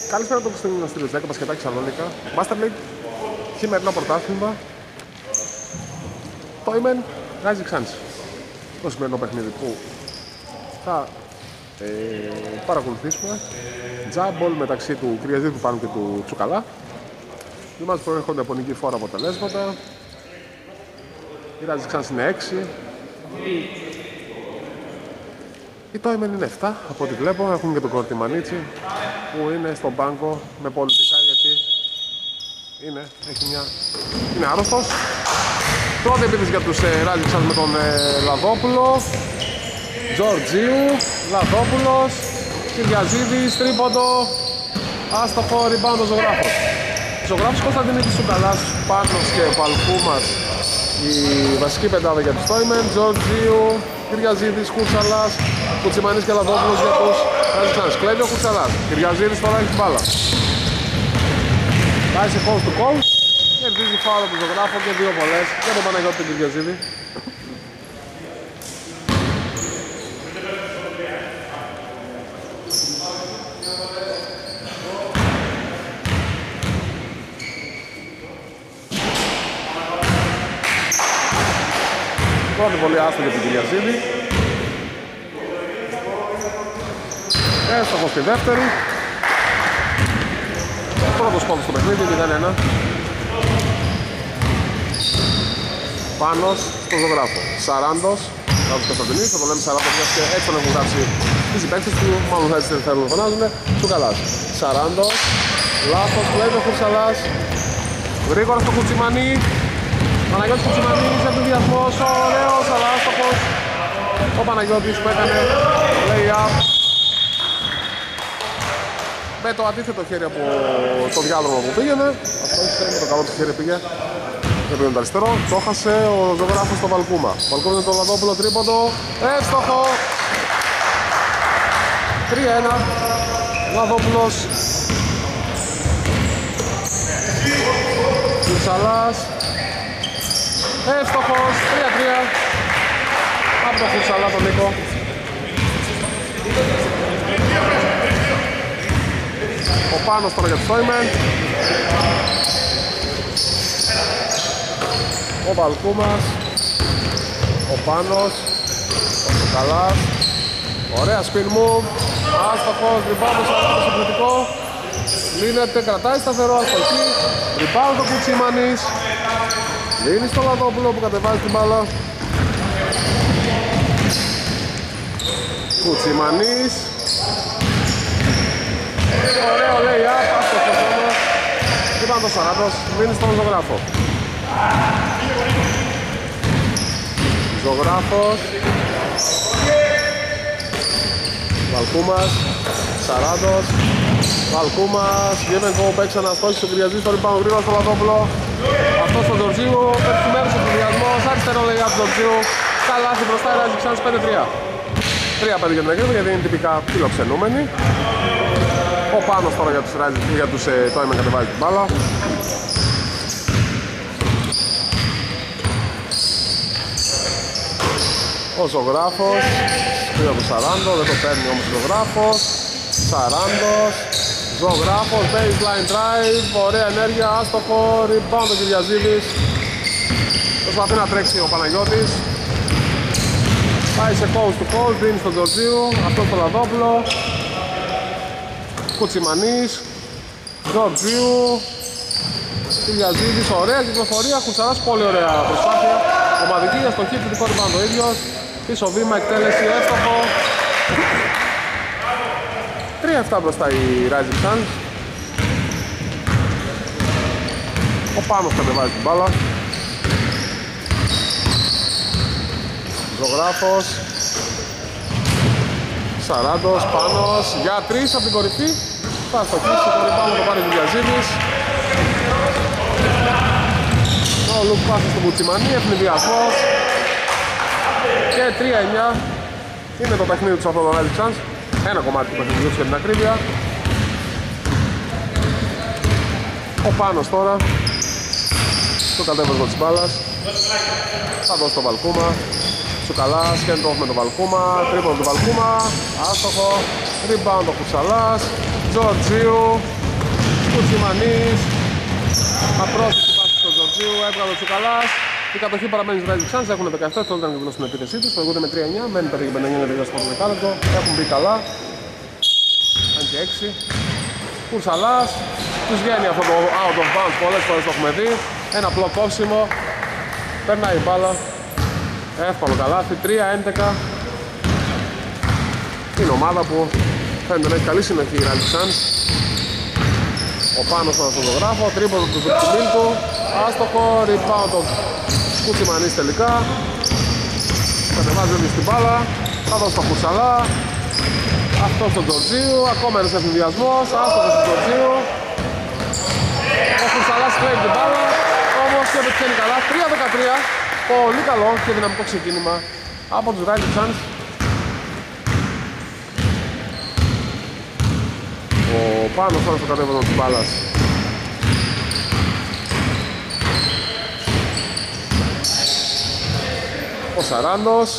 Καλησπέρα από το Στυλ 10 Πασχετάκη Σαλόνικα. Master League, χειμερινό πρωτάθλημα. Το Ιμεν Rising Suns. Το σημερινό παιχνίδι που θα παρακολουθήσουμε. Τζάμπολ μεταξύ του Κυριαζίδη του Πάνου και του Τσουκαλά. Οι μας προέρχονται από νική φόρα αποτελέσματα. Η Rising Suns είναι 6. Η Τόιμεν είναι 7, από ό,τι βλέπω. Έχουν και τον Κορτι Μανίτσι που είναι στον πάγκο με πολιτικά γιατί είναι άρρωστος. Πρώτη επίθεση για τους Rising Suns με τον Λαδόπουλο. Τζορτζίου, Λαδόπουλος, Κυριαζίδης, τρίποντο, άστοχο, rebound ο Ζωγράφος. Ζωγράφος, Κωνσταντινίδης, Τσουκαλάς, Πάνος και Βαλκούμας. Η βασική πεντάδα για τους Τόιμεν, Τζορτζίου, Κυριαζίδης, Κουρσαλάς, Κουτσιμανής και Λαδόπουλος για τους Rising Suns. Κλέβει ο Κουρσαλάς, Κυριαζίδης τώρα έχει μπάλα. Πάει σε coast to coast, κερδίζει φάουλ από τον Ζωγράφο και δύο βολές για τον Παναγιώτη και τον Κυριαζίδη. Πρώτη βολή άστο για την Κυριαζίδη. Έστοχο στη δεύτερη. Πρώτος πόντος στο παιχνίδι, 0-1. Πάνος στο Ζωγράφο. Σαράντος. Κάτω Κωνσταντινής, θα το λέμε Σαράντος και έτσι τον έχουν γράψει τις υπέκτες του. Μάλλον θα έτσι θέλουν να φωνάζουνε. Τσουκαλάς. Σαράντος. Λάθος, πλέον ο Κουρσαλάς. Γρήγορα στο Κουτσιμανί. Παναγιώτης Κουτσιμανής, ενθουσιασμός, ωραίος, αλλά άστοχος. Ο Παναγιώτης που έκανε lay-up. Με το αντίθετο χέρι από το διάδρομο που πήγαινε. Αυτό με το καλό του χέρι πήγε. Δεν πήγαινε το αριστερό. Το έχασε ο Ζωγράφος στο Βαλκούμα. Βαλκούμα είναι το Λαδόπουλο, τρίποντο. Εύστοχο. 3-1. Λαδόπουλος. Κουρσαλάς. Εύστοχος, 3-3 από τον Κουρσαλά τον Νίκο. Ο Πάνος τώρα για τους Τόιμεν. Ο Βαλκούμας. Ο Πάνος. Ο Τσουκαλάς. Ωραία spin move. Άστοχος, rebound στο επιθετικό. Λύνεται, κρατάει σταθερό, αστοχή. Rebound το Κουτσιμανής. Δίνει στο Λαδόπουλο που κατεβάζει την μπάλα. Κουτσιμανής. Ωραίο lay-up, άστοχος όμως. Είπαν το Σαράντος, δίνει στον Ζωγράφο. Ζωγράφος. Βαλκούμας. Σαράντος. Βαλκούμας. Give and go, παίξει αναστόχηση στο Κυριαζίδη, στο rebound γρήγορα στο Λαδόπουλο. Αυτός στον Τζορτζίου, πέφτει μέρος ο πληδιασμός, αριστερό λέει από τον Τζορτζίου. Καλάθι μπροστά, η Rising Suns 5-3. 3-5 για την εκκρίνη γιατί είναι τυπικά φιλοξενούμενοι. Ο Πάνος τώρα για τους Τόιμεν κατεβάζει την μπάλα. Ο Ζωγράφος, πήρε από 40, δεν το παίρνει όμως ο Ζωγράφος. 40. Ζωγράφος, baseline drive, ωραία ενέργεια, άστοχο, rebound ο Κυριαζίδης. Προσπαθεί να τρέξει ο Παναγιώτης. Πάει σε coast to coast, δίνει στον Τζορτζίου, αυτό στο Λαδόπουλο. Κουτσιμανής, Τζορτζίου, Κυριαζίδης, ωραία κυκλοφορία, Κουρσαλάς, πολύ ωραία προσπάθεια. Ομαδική αστοχή, θετικό rebound ο ίδιος. Πίσω βήμα, εκτέλεση, εύστοχο. 3-7 μπροστά η Rising Suns. Ο Πάνος κατεβάζει την μπάλα. Ζωγράφος. Σαράντος, Πάνος. Για 3 από την κορυφή. Θα αστοχίσει το rebound, το πάρει ο Κυριαζίδης. Ο Λουκ πάσει στον Κουτσιμανί, ευνηδιασμός. Και 3-9 είναι το παιχνίδι τους αυτό το Rising Suns. Ένα κομμάτι του παιχνιδιού για την ακρίβεια. Ο Πάνος τώρα στο κατέβασμα της μπάλας. Θα δώσει το Βαλκούμα. Τσουκαλάς, hand off με το Βαλκούμα. Τρίποντο του Βαλκούμα. Άστοχο. Rebound ο Κουρσαλάς. Τζορτζίου. Κουτσιμανής. Απρόσθετη πάση στο Τζορτζίου, έβγαλε ο Τσουκαλάς. Η κατοχή παραμένει στους Rising Suns, έχουν 17, τώρα ήταν και στην επίθεσή τους, προηγούνται με 3-9, μένει 5-59 για τελειώσει το δεκάλεπτο, έχουν μπει καλά. Αν και 6. Κουρσαλάς, τους βγαίνει αυτό το out of bounds, πολλές φορές το έχουμε δει. Ένα απλό κόψιμο, περνάει η μπάλα, εύκολο καλάθι, 3-11. Είναι ομάδα που φαίνεται να έχει καλή συνοχή η Rising Suns. Ο Πάνος στον φωτογράφο, τρίποντο του Ζουκουμίλτου, άστοχο, rebound ο Κουτσιμανής τελικά. Κατεβάζει όλη στην μπάλα, θα δώσει το Κουρσαλά. Αυτό στον Τζορτζίου, ακόμα ένας ευθυνδιασμός, άστοχος στον Τζορτζίου. Ο Κουρσαλάς κλέβει την μπάλα, όμως και πετυχαίνει καλά, 3-13. Πολύ καλό και δυναμικό ξεκίνημα από τους Rising Suns. Ο Πάνος τώρα στο κατέβασμα της μπάλας. Ο Σαράντος.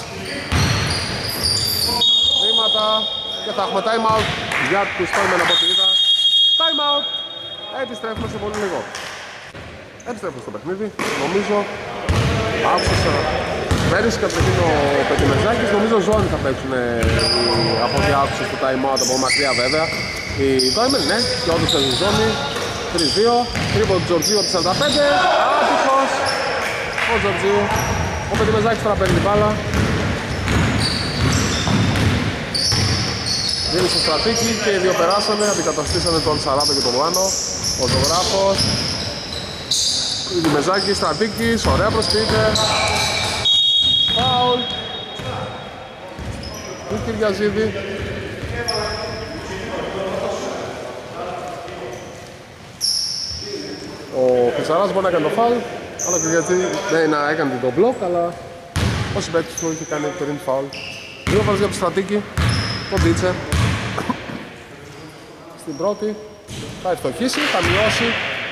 Βήματα και θα έχουμε time out για τους Toymen από ό,τι είδα. Time out. Επιστρέφουμε σε πολύ λίγο. Επιστρέφουμε στο παιχνίδι. Νομίζω άκουσα πέρυσι καταρχήν ο Πετιμεζάκης. Νομίζω ζώνη θα παίξουν από ό,τι άκουσα στο time out από μακριά βέβαια. Οι Toymen, ναι, και όντως παίζουν ζώνη. 3-2, τρίπο του Τζορτζίου από 45. Άτυχος ο Τζορτζίου. Ο Πετιμεζάκης τώρα παίρνει την μπάλα. Δίνει στο Στρατίκη και οι δύο περάσανε, αντικαταστήσανε τον Σαράτο και τον Λάνο. Ο ζωγράφος. Πετιμεζάκης, Στρατίκης, ωραία προσποιείται. Φάουλ του Κυριαζίδη. Ο Χρυσαράς μπορεί να έκανε το φάουλ, αλλά ο Κυριαζίδη να έκανε το μπλοκ, αλλά ο συμπαίκτης του είχε κάνει πριν φάουλ. Δύο φορές για το Στρατίκη, τον Τίτσε. Στην πρώτη θα ευστοχίσει, θα μειώσει.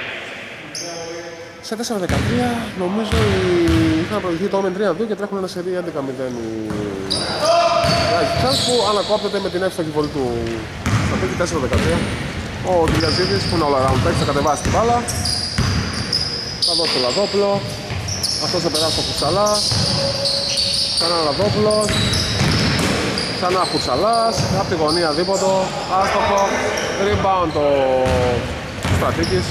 Σε 4-13 νομίζω είχαν προηγηθεί το Omen 3-2 και τρέχουν ένα σερί 11-0 οι Rising Suns που ανακόπτεται με την εύστοχη βολή του Στρατίκη 4-13. Ο Κυριαζίδης που είναι all around παίκτης θα κατεβάσει την μπάλα. Θα δώσει το Λαδόπουλο. Αυτός θα περάσει το Κουρσαλά. Ξανά Λαδόπουλος. Ξανά Κουρσαλάς. Από τη γωνία δίποτο. Άστοχο. Rebound ο Στρατίκης.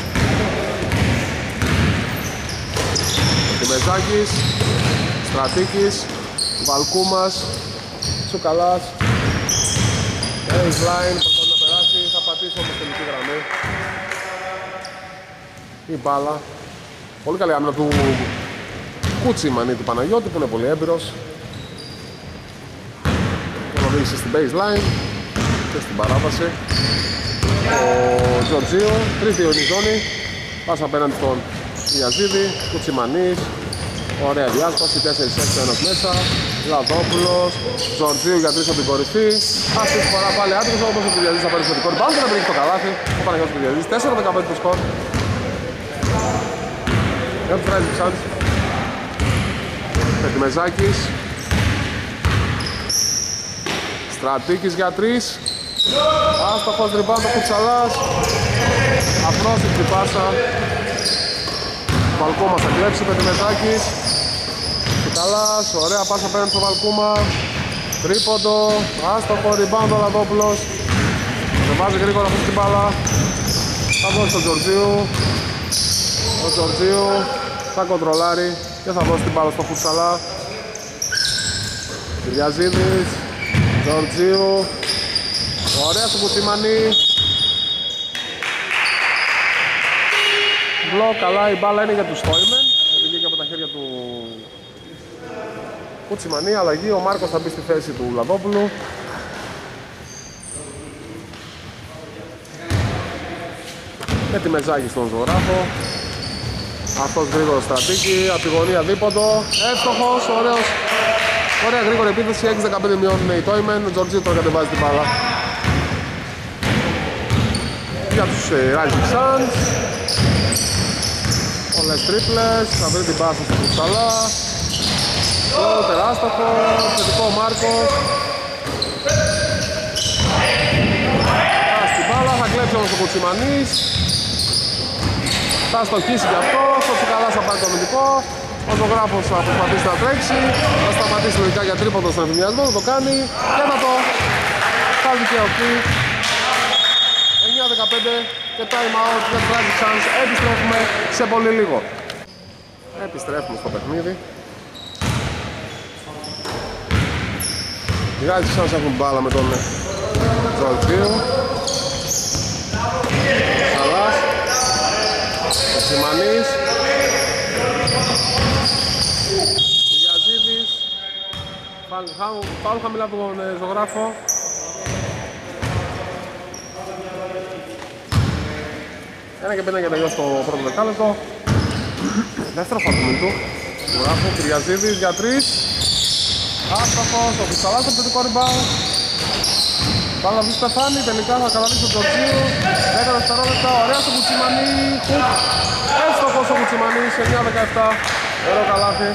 Τιμεζάκης. Στρατίκης. Βαλκούμας. Τσουκαλάς. Baseline. Προσπαθεί να περάσει. Θα πατήσει όμως τελική γραμμή. Η μπάλα. Πολύ καλή άμυνα του Κουτσιμανή του Παναγιώτη που είναι πολύ έμπειρος. Τον οδήγησε στην baseline και στην παράβαση. Ο Τζορτζίου, 3-2 είναι η ζώνη. Πάσα απέναντι στον Ιαζίδη, Κουτσιμανής. Ωραία διάσπαση, 4-6 ένας μέσα. Λαδόπουλος, Τζορτζίου για 3 από την κορυφή. Αυτή τη φορά πάλι άτυχος, όπως ο Κυριαζίδης θα πάρει στο δικό του. Πάμε και να βρει το καλάθι. Ο Παναγιώτης Κυριαζίδης, 4-15 το σκορ. Για τους Rising Suns. Πετιμεζάκης. Στρατίκης για 3. Άστοχος rebound ο Κουτσαλάς. Απρόσθετη πάσα. Βαλκούμα θα κλέψει, Πετιμεζάκης. Κουτσαλάς, ωραία πάσα απέναντι στο Βαλκούμα. Τρίποντο, άστοχο rebound ο Λαδόπουλος. Δεν βάζει γρήγορα αυτή την μπάλα. Θα δώσει τον Τζορτζίου. Ο Τζορτζίου θα κοντρολάρει και θα δώσει την μπάλα στο Κουρσαλά. Κυριαζίδης, Τζορτζίου. Ωραία στο Κουτσιμανί. Μπλοκ, καλά, η μπάλα είναι για τους Toymen. Γιατί βγήκε από τα χέρια του Κουτσιμανί. Αλλαγή, ο Μάρκος θα μπει στη θέση του Λαδόπουλου. Με τη Μεζάκη στον ζωγράφο. Αυτός γρήγορο Στρατίκη, από τη γωνία δίποντο. Εύστοχος, ωραίος. Ωραία γρήγορη επίθεση, 6-15 μειώνουν οι Toymen. Ο Τζορτζίου τώρα κατεβάζει την μπάλα για τους Rising Suns. Πολλές τρίπλες, θα βρει την πάσα στο Κουρσαλά. Τεράστοχο, θετικό Μάρκος. Στην μπάλα, θα κλέψει όμως ο Κουτσιμανής. Θα στοχίσει κι αυτό, στο Τσικαλάς θα πάρει το αμυντικό. Ο Ζωγράφος θα προσπαθήσει να τρέξει, θα σταματήσει λογικά για τρίποντο στον ευθυνιασμό, θα το κάνει και θα το θα δικαιωθεί. 9-15 και time out για το Rising Suns. Επιστρέφουμε σε πολύ λίγο. Επιστρέφουμε στο παιχνίδι. Οι Rising Suns έχουν μπάλα με τον Τζορτζίου. Σαλάς. Ο Σιμανής. Κυριαζίδης. Φάουλ χαμηλά από τον Ζωγράφο. Ένα και πέντε για να τελειώσει το πρώτο δεκάλεπτο. Δεύτερο φάουλ του Ζωγράφο. Κυριαζίδης για 3. Άστοχος, ο Φυσαλάς το παιδικό rebound. Πάλι να πεθάνει, τελικά θα καταλήξει τον Τζορτζίου. 10 δευτερόλεπτα, ωραία στο Κουτσιμανί. Έστοχος ο Κουτσιμανί σε 9-17. Ωραίο καλάθι.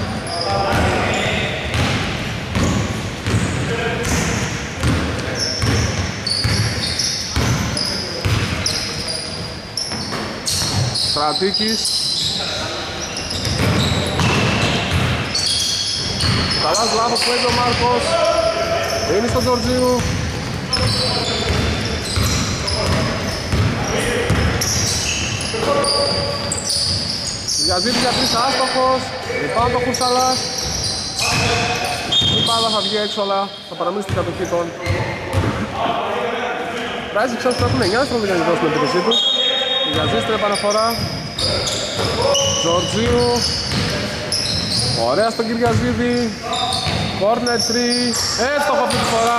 Στρατίκης. Καλάς λάθος που έχει ο Μάρκος. Δίνει στον Τζορτζίου. Διαζήτης για 3 άστοχος. Λυπάμαι το Κουρσαλάς. Η μπάλα θα βγει έξω, αλλά θα παραμείνει στην κατοχή των Rising Suns. Έχουν 9 δευτερόλεπτα για να δώσουν την επίθεσή τους. Διαζήτης την επαναφορά. Τζορτζίου. Ωραία στον Κυριαζίδη. Corner 3. Έστοχο αυτή τη φορά.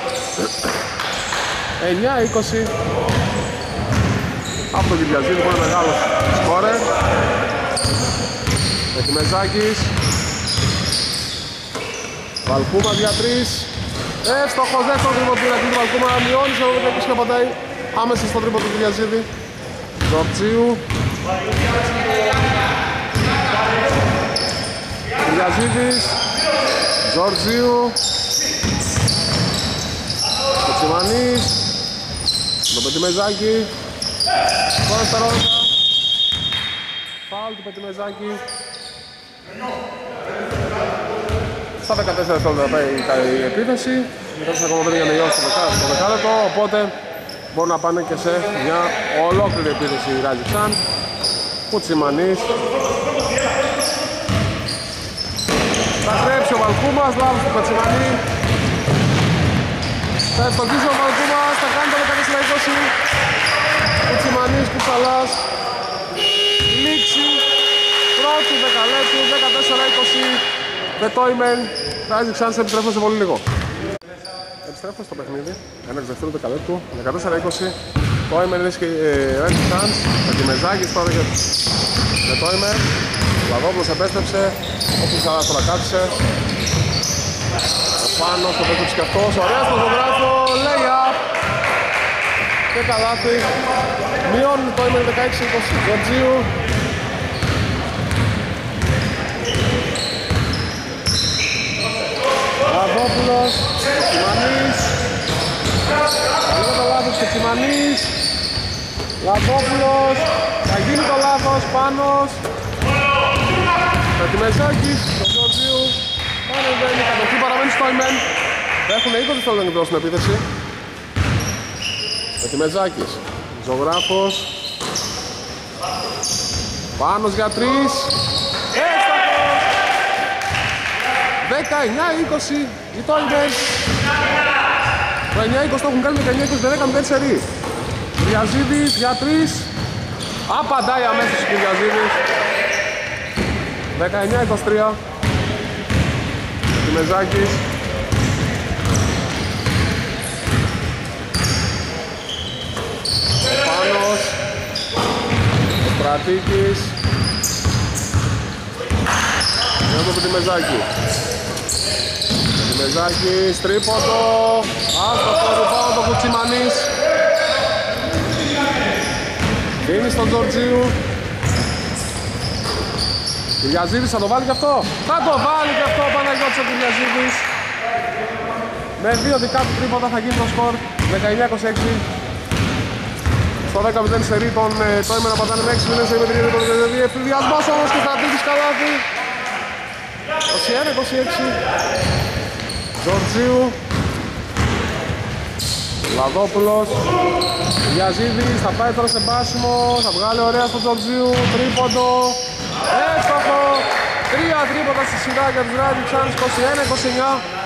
9-20. Από τον Κυριαζίδη που είναι μεγάλος σκόρερ. Εκμεζάκης. Βαλκούμα για 3. Εύστοχος, δεύτερο τρίποντο του Ηρακλή του Βαλκούμα. Μειώνει σε 12 και πατάει άμεσα στο τρίποντο του Κυριαζίδη. Τζορτζίου. Κυριαζίδης. Τζορτζίου. Κοτσιμανής. Τον Πετιμεζάκη. Τώρα δευτερόλεπτα. Φάουλ του Πετιμεζάκη. Στα 14 δευτερόλεπτα πάει η επίθεση. Μετά ακόμα πρέπει για να τελειώσει το δεκάλεπτο. Οπότε μπορούν να πάνε και σε μια ολόκληρη επίθεση η Rising Suns. Κουτσιμανής. Θα τρέψει ο Βαλκούμας, λάβει του Πετσιμανή. Θα ευστοχίσει ο Βαλκούμας, θα κάνει το 14-20. Κουτσιμανής, Κουτσαλάς. Λήξη πρώτου δεκαλέπτου, 14-20. Βετόιμεν, Rising Suns επιστρέφουν σε πολύ λίγο. Επιστρέφουν στο παιχνίδι, ένα δευτερόλεπτο δεκαλέπτου, 14-20. Βετόιμεν είναι και Rising Suns, με τη Μεζάκης τώρα για Βετόιμεν. Ο Λαδόπουλος επέστρεψε, ο Κουτσαλάς τώρα κάθισε. Ο Πάνος το πέτρεψε και αυτός, ωραία στο Ζωγράφο, lay-up. Και καλάθι. Μειώνει το ήμεν 16-20. Τζορτζίου. Λαδόπουλος, Κοτσιμανής. Καλό το λάθος Κοτσιμανής. Λαδόπουλος, θα γίνει το λάθος, Πάνος. Πετιμεζάκης, τον Τζορτζίου. Πάνε δεν είναι κατοχή, παραμένει στο ημέν. Έχουν 20 δευτερόλεπτα να δώσουν επίθεση. Πετιμεζάκης, Ζωγράφος. Πάνος για 3. Έστοχος. 19-20 οι Toymans. Το 9-20 το έχουν κάνει, 19-20 δεν έκαναν τέτοια σερί. Κυριαζίδης για 3. Απαντάει αμέσως ο Κυριαζίδης. 19-23. Πετιμεζάκης. Ο Πάνος. Ο Στρατίκης. Εδώ το Πετιμεζάκη. Πετιμεζάκης, τρίποντο. Άστοχο rebound το Κουτσιμανής. Δίνει στον Τζορτζίου. Κυριαζίδης θα το βάλει και αυτό. Θα το βάλει και αυτό ο Παναγιώτης ο Κυριαζίδης. Με 2 δικά του τρίποτα θα γίνει το σκορ. 19-26. Στο 10-0 σερί τον Τόιμεν να πατάνε με 6-0 σερί με την ίδια εφηδιασμός όμως και Στρατήκης καλάθι. 21-26. Τζορτζίου. Λαδόπουλος. Γιαζίδης θα πάει τώρα σε μπάσιμο. Θα βγάλει ωραία στο Τζορτζίου. Τρίποντο. Έστοχο. 3 τρίποντα στη σειρά για τους Rising Suns. 21-29.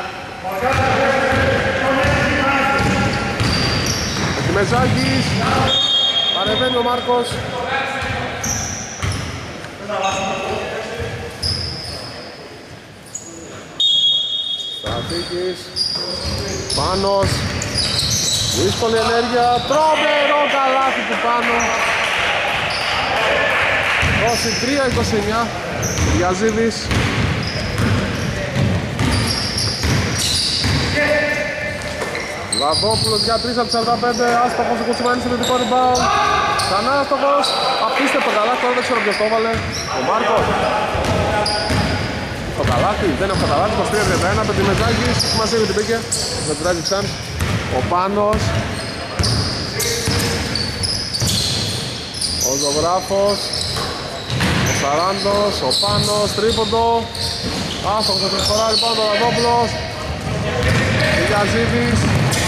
Μεζάκης, παρεμβαίνει ο Μάρκος. Στρατήκης, Πάνος, δύσκολη ενέργεια, τρομερό καλάθι του Πάνο. 23-29, Γιαζίδης. Λαδόπουλος για 3 από 45, άστοχος ο Κουτσιμάνης σε δυτικό rebound. Ξανά άστοχος, απίστευτο καλάθι, τώρα δεν ξέρω ποιος το έβαλε. Ο Μάρκος. Το καλάθι, δεν έχω καταλάβει, 23-31, Πεντιμεζάκης, σημασία γιατί μπήκε. Με τους Rising Suns. Ο Πάνος. Ο Ζωγράφος. Ο Σαράντος, ο Πάνος, τρίποντο. Άστοχος σε τρισφορά, λοιπόν, ο Λαδόπουλος. Ο Γιαζίδης.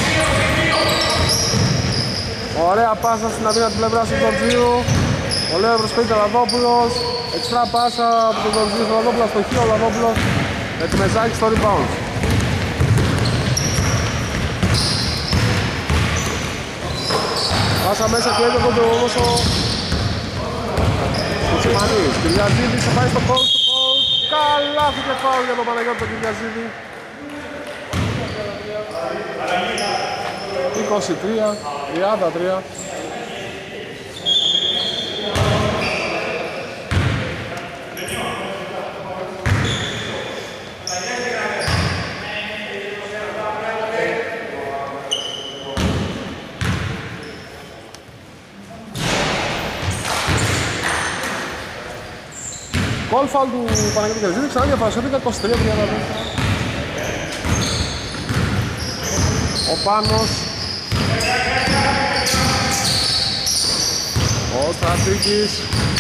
Ωραία πάσα στην αδύνατη πλευρά του Τζορτζίου. Ωραίο προσπέκτη ο Λαδόπουλος. Εξτρά πάσα από τον Τζορτζίου στο Λαδόπουλο. Αστοχή ο Λαδόπουλος με τη Μεζάκη στο rebound. Πάσα μέσα και έντοκο του όμως ο Κουτσιμανής. Κυριαζίδης θα πάει στο coast to coast. Καλάθι και φάουλ για τον Παναγιώτη τον Κυριαζίδη. 23-33. Κόλ φάουλ του Παναγιώτη Κυριαζίδη, ξανά διαφορετικά 23-34. Ο Πάνος. Ο Στρατήκης.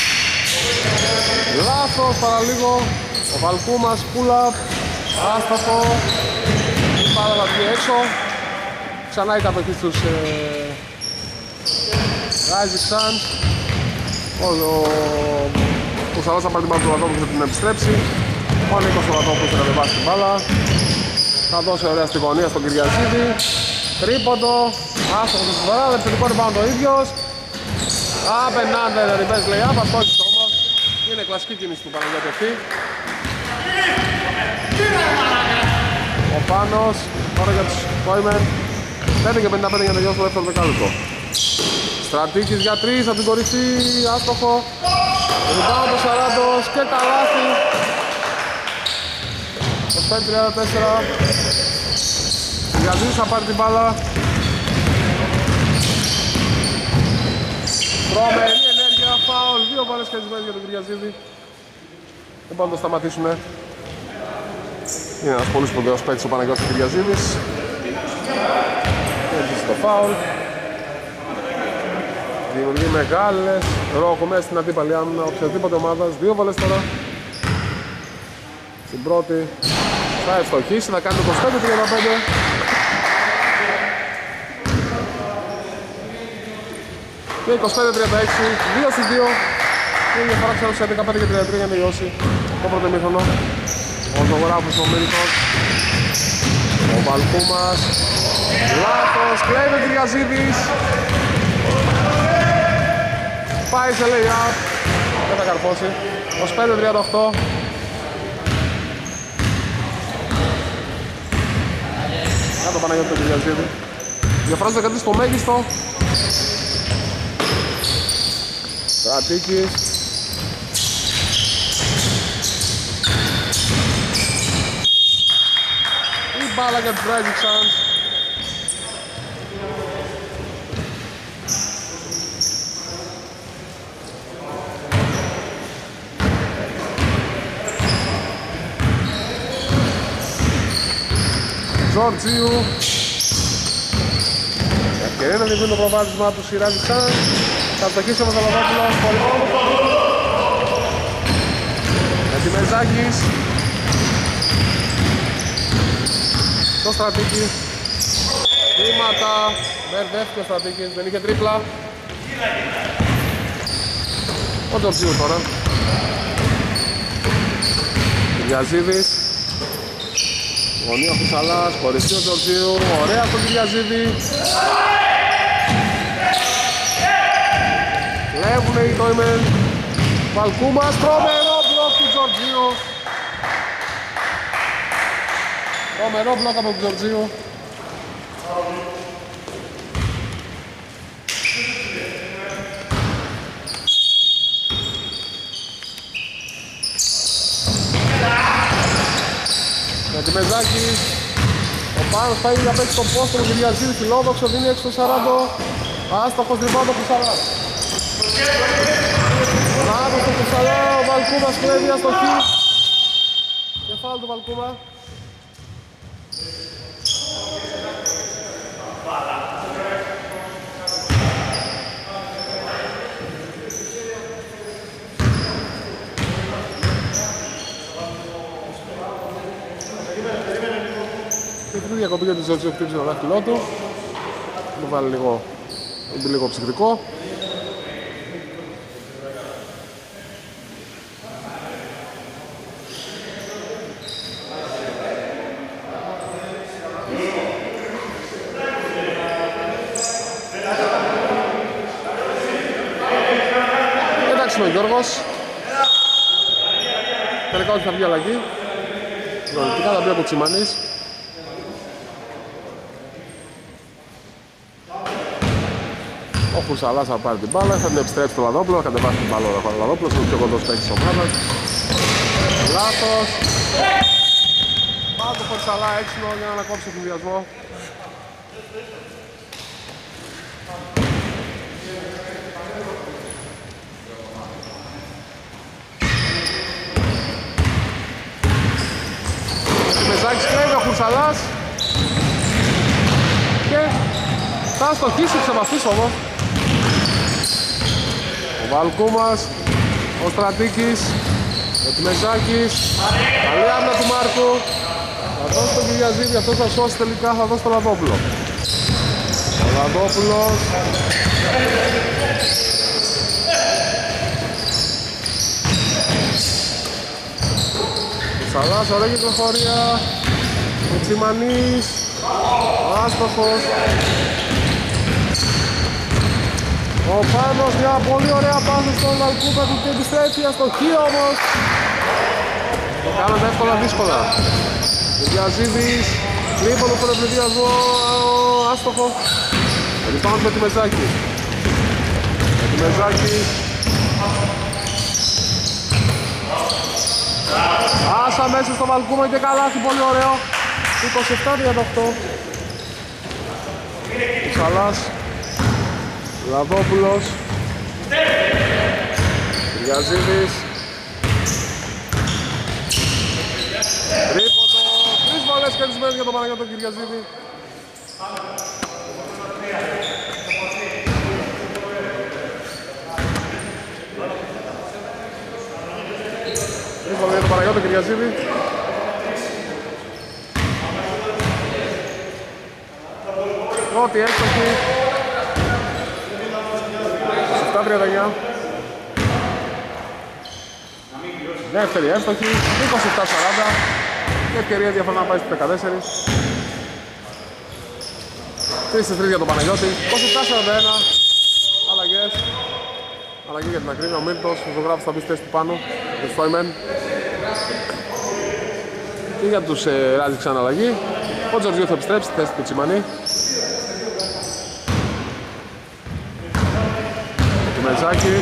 Λάθος παραλίγο. Ο Βαλκούμας, pull-up. Άσταθο. Πάρα να βγει έξω. Ξανά η κατοχή στους Rising Suns. Ο Σαλάς θα πάρει την μπάλα του Λαδόπουλου και την επιστρέψει. Ο Νίκος ο Λαδόπουλος θα κατεβάσει την μπάλα. Θα δώσει ωραία στη γωνία στον Κυριαζίδη. Τρίποντο. Άστοχος στη φορά. Δευτερικό rebound ο ίδιος. Απενάντε reverse layup. Αστόχησε όμως. Είναι κλασική κίνηση του Παναγιώτη αυτή. Ο Πάνος. Τώρα για τους Τόιμεν. 5:55 για να τελειώσει το δεύτερο δεκάλεπτο. Στρατήκης για 3 από την κορυφή. Άστοχο. Rebound ο Σαράντος και καλάθι. 25-34. Κυριαζίδης θα πάρει την μπάλα. Τρομερή ενέργεια, φάουλ, 2 μπάλες χασμένες για τον Κυριαζίδη. Δεν μπορούν να το σταματήσουνε. Είναι ένας πολύ σπουδαίος παίκτης ο Παναγιώτης Κυριαζίδης. Έρχεται το φάουλ. Δημιουργεί μεγάλες ρόχο μέσα στην αντίπαλη άμυνα οποιασδήποτε ομάδας. 2 βολές τώρα. Στην πρώτη θα ευστοχίσει, θα κάνει το 25-35. Και 25-36, 2 στις 2. Και η διαφορά ξανά σε 15-33 για να τελειώσει το πρώτο ημίχρονο. Ο Ζωγράφος, ο Μίλτος. Ο Βαλκούμας. Λάθος, κλέβει ο Κυριαζίδης. Πάει σε lay-up. Δεν θα καρφώσει. 25-38. Κάτω Παναγιώτη τον Κυριαζίδη. Διαφορά στο κάτι στο μέγιστο. Στρατήκης. Η μπάλα για τους Rising Suns. Τζορτζίου. ευκαιρία να διευρύνει το προβάδισμα του Rising Sun. Θα φτωχίσει όμως ο Λαδόπουλος, χωρικό. Ετοιμεζάκης. Το Στρατίκη. Βήματα. Μπερδεύτηκε ο Στρατίκης, δεν είχε τρίπλα. Ο Τζορτζίου τώρα. Κυριαζίδης. Γωνία Φουσαλάς, χωριστή ο Τζορτζίου. Ωραία στον Κυριαζίδη. Κλέβουνε οι Τόιμεν. Βαλκούμας, τρομερό μπλοκ του Τζορτζίου. Τρομερό μπλοκ από τον Τζορτζίου. Μετιμεζάκης. Ο Πάνος πάει να παίξει τον πόστο του Κυριαζίδη, φιλόδοξο, δίνει έξω το 40. Άστοχος ριμπάουντ από Φουσαλά. Άστοχος στο Φουσαλά, ο Βαλκούμας κλέβει αστοχή. Κεφάλι του Βαλκούμα. Και την διακοπή για τη Τζορτζίου χτύπησε το δάχτυλό του. Του βάλει λίγο ψυχρικό. Εντάξει ο Γιώργος. Τελικά όχι θα βγει αλλαγή. Λογικά θα βγει από Τσιμανής. Ο Φουσαλάς θα πάρει την μπάλα, θα την επιστρέψει το Λαδόπουλο, θα κατεβάσει την μπάλα ο Λαδόπουλος, είναι ο πιο κοντός παίκτης της ομάδας. Λάθος. Πάω το Φουσαλά έξινο για να ανακόψει τον συνδυασμό. Μεζάκης κλέβει ο Φουσαλάς και θα στοχίσει εξ επαφής όμως. Ο Βαλκούμας, ο Στρατίκης, ο Τιμεζάκης, καλή άμυνα του Μάρκου. Θα δώσει τον Κυριαζίδη, αυτός θα σώσει τελικά, θα δώσει τον Λαδόπουλο. Ο Λαδόπουλος. Σαλάς, ωραία κυκλοφορία. Ο Τσιμανής, ο άστοχος. Ο Πάνος, μια πολύ ωραία πάση στον Βαλκούμα του και επιστρέφει αστοχή όμως. Το κάναμε εύκολα δύσκολα. Ο Διαζίδης, τρίποντο στον ευνηδιασμό, άστοχο. Ρυπάνω με τη Μεζάκη. Με τη Μεζάκη. Άσα μέσα στο Βαλκούμα και καλάθι, πολύ ωραίο. 27-38. Ο Σαλάς. Λαδόπουλος. Κυριαζίδης. Τρίποντο. 3 βολές κερδισμένες για τον Παναγιώτο Κυριαζίδη. Για τον Παναγιώτο Κυριαζίδη. Πρώτη έστοχη. 7-39. Δεύτερη έστοχη. 27-40. Και ευκαιρία διαφορά να πάει στις 14. 3-3 για τον Παναγιώτη. 27-41. Αλλαγές. Αλλαγή για την ακρίβεια. Ο Μίλτος, ο ζωγράφος θα μπει στη θέση του πάνω. Το Στόιμεν. Και για τους Rising Sun αλλαγή. Ο Τζορτζίου θα επιστρέψει στη θέση του Τσιμανή. Ο Μεζάκης.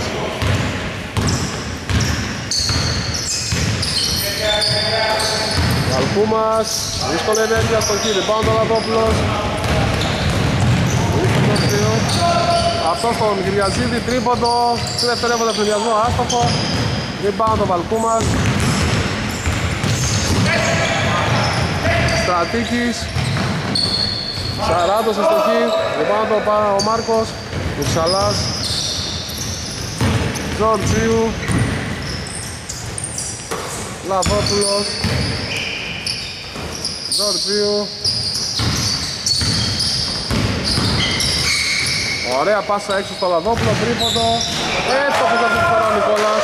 Βαλκούμας. Δύσκολη ενέργεια στο χείλη. Πάνω το Λαδόπουλος. Αυτό στον Κυριαζίδη, τρίποντο, στη δευτερεύοντα πληδιασμό, άστοχο. Rebound ο Βαλκούμας. Στρατίκης. Σαράντος αστοχή, πάνω ο Μάρκος, Κουψαλάς, Τζορτζίου, Λαβόπουλος, Τζορτζίου. Ωραία πάσα έξω στο Λαβόπουλο, τρίποντο. Εύστοχος αυτή τη φορά ο Νικόλας.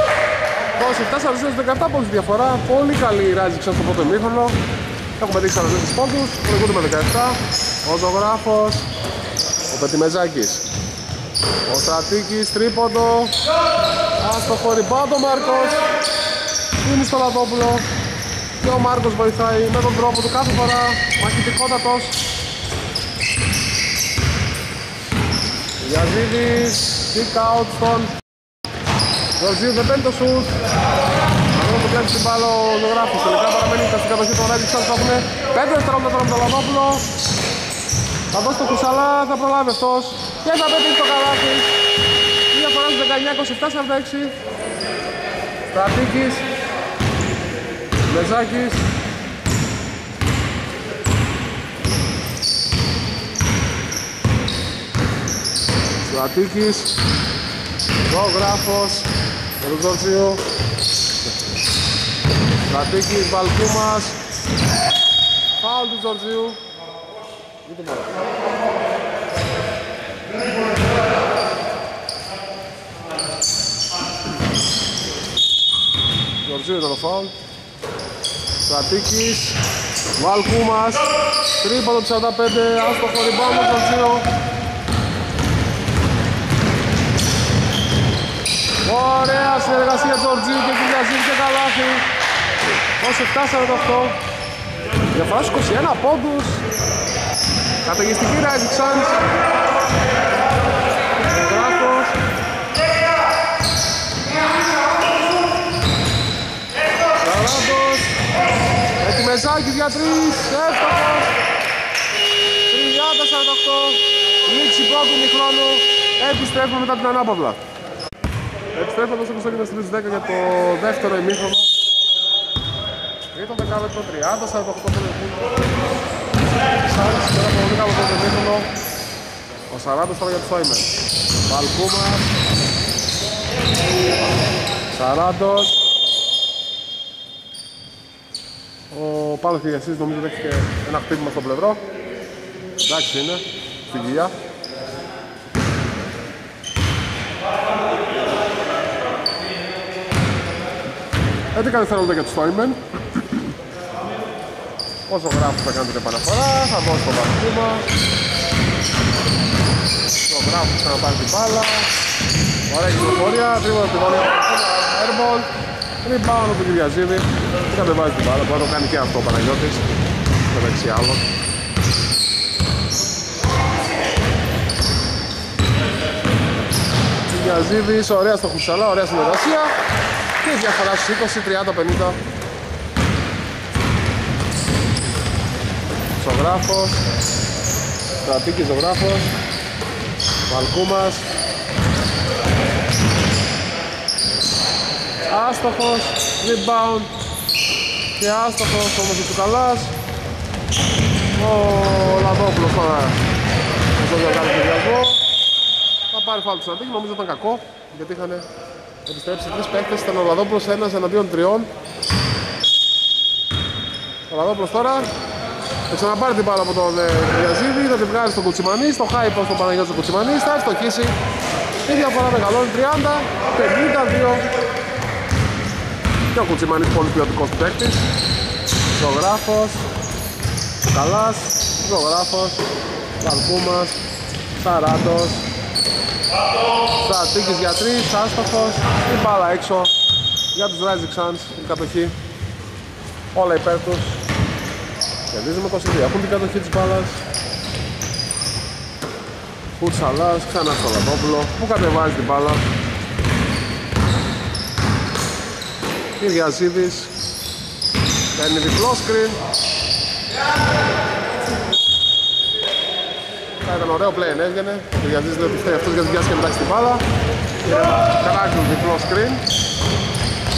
27-17 πόντους διαφορά. Πολύ καλή η Rising Suns στο πρώτο ημίχρονο. Έχουμε δείξει 44 πόντους, προηγούνται με 17. Ο Ζωγράφος, ο Πετιμεζάκης, ο Στρατίκης, τρίποντο. Άστοχο rebound ο Μάρκος. Είναι στο Λαβόπουλο. Και ο Μάρκος βοηθάει με τον τρόπο του κάθε φορά. Μαχητικότατος. Γιαζίδης, kick out στον Ζορζίου, δεν παίρνει το σουτ. Αυτό που κλέψει την μπάλα ο Ζωγράφος. Τελικά παραμένει στην κατοχή των Rising Suns. Θα έχουν 5 δευτερόλεπτα τώρα με τον Λαβόπουλο. Θα δώσει το Κουσαλά, θα προλάβει αυτός. Και θα πέτυχε το καλάθι. Η διαφορά στους 19-27-46. Στρατίκης, Μεζάκης. Στρατίκης, Ζωγράφος, με τον Τζορτζίου. Στρατίκης, Βαλκούμας. Φάουλ του Τζορτζίου. Τζορτζίου ήταν το φάουλ. Στρατίκης, Βαλκούμας. Τρίποντο 45, άστοχο rebound του Τζορτζίου. Ωραία συνεργασία Τζορτζίου και Κυριαζίδη και καλάθι. 27-48. Διαφορά στους 21 πόντους. Καταιγιστική Rising Suns. Ο Γράφος. Σαράντος. Ετοιμεζάκης για 3. Εύστοχος. 30-48. Λήξη πρώτου ημιχρόνου. Επιστρέφουμε μετά την ανάπαυλα. Επιστρέφουμε στο Κωνσταντίνο στις 10 για το δεύτερο ημίχρονο. Τρίτο δεκάλεπτο, 30-48 το ημίχρονο. Σάρις τώρα το πολύ καλό πρώτο ημίχρονο. Ο Σαράντος τώρα για το Σόιμερ. Βαλκούμας. Σαράντος. Ο Πάλος Κυριασίδης νομίζω δέχτηκε ένα χτύπημα στο πλευρό. Εντάξει είναι, στην κοιλιά. 11 δευτερόλεπτα για τους Στόιμεν. Ο Ζωγράφος θα κάνει την επαναφορά, θα δώσει το Βαλκούμα. Ο Ζωγράφος θα πάρει την μπάλα. Ωραία κυκλοφορία, τρίποντο από την γωνία. Airball. Rebound από τον Κυριαζίδη. Και κατεβάζει την μπάλα, μπορεί να το κάνει και αυτό ο Παναγιώτης. Μεταξύ άλλων. Κυριαζίδης, ωραία στο Χουσαλά, ωραία συνεργασία. Και η διαφορά στους 20-30-50. Ζωγράφος. Στρατίκης Ζωγράφος. Βαλκούμας. Άστοχος. Rebound. Και άστοχος όμως ο Τσουκαλάς. Ο Λαδόπουλος τώρα. Όσο διαγράφει τον διασμό. Θα πάρει φάουλ του Στρατίκη, νομίζω ήταν κακό. Γιατί είχαν επιστρέψει τρεις παίκτες, ήταν ο Λαδόπουλος ένας εναντίον τριών. Ο Λαδόπουλος τώρα θα ξαναπάρει την μπάλα από τον Κυριαζίδη, θα την βγάλει στον Κουτσιμανί, στο high post τον Παναγιώτη στον Κουτσιμανί, θα ευστοχίσει. Η διαφορά μεγαλώνει 30-52. Και ο Κουτσιμανής πολύ ποιοτικός του παίκτης. Ζωγράφος, Καλάς, Ζωγράφος, Βαλκούμας, Σαράντος. Στρατίκης για 3, άστοχος. Η μπάλα έξω για τους Rising Suns, η κατοχή. Όλα υπέρ τους. Κερδίζουμε 22, έχουν την κατοχή της μπάλας. Κουτσαλάς, ξανά στο Λαδόπουλο που κατεβάζει την μπάλα. Κυριαζίδης κάνει διπλό screen. Ήταν ωραίο play, έβγαινε. Ο Κυριαζίδης δεν πιστεύει αυτός γιατί βιάστηκε μετά στην μπάλα. Καράξουν διπλό screen.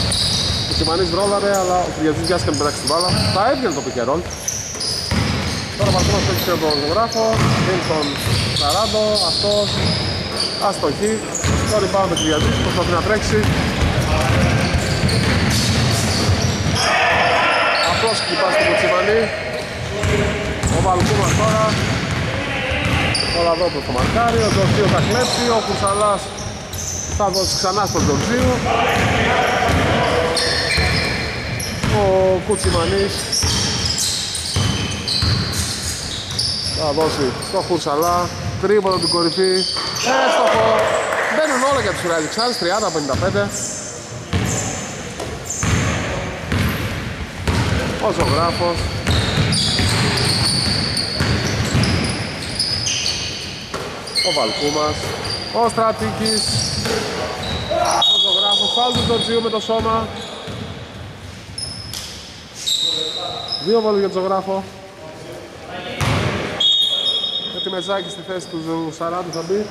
Ο Σιμανής ρόλαρε, αλλά ο Κυριαζίδης βιάστηκε μετά στην μπάλα. Θα έβγαινε το pick and roll. Τώρα Βαλκούμας έχει και τον ζωγράφο. Βίνσον Σαράντο, αυτός αστοχή. Το rebound του Κυριαζής, προσπαθεί να τρέξει. Αυτός χτυπά στο Κουτσιμανί. Ο Βαλκούμας τώρα. Ο Λαδόπουλος το μαρκάρει, ο Τζορτζίου θα κλέψει, ο Κουρσαλάς θα δώσει ξανά στον Τζορτζίου. Ο Κουτσιμανής θα δώσει στο Κουρσαλά, τρίποντο την κορυφή, έστοχο. Μπαίνουν όλα για τους Rising Suns, 30-55. Ο ζωγράφος. Ο Βαλκούμας, ο Στρατίκης, ο ζωγράφος, φάουλ του Τζορτζίου με το σώμα. Δύο βόλες για τον ζωγράφο. Με τη Μεζάκη στη θέση του Σαράντου θα μπει.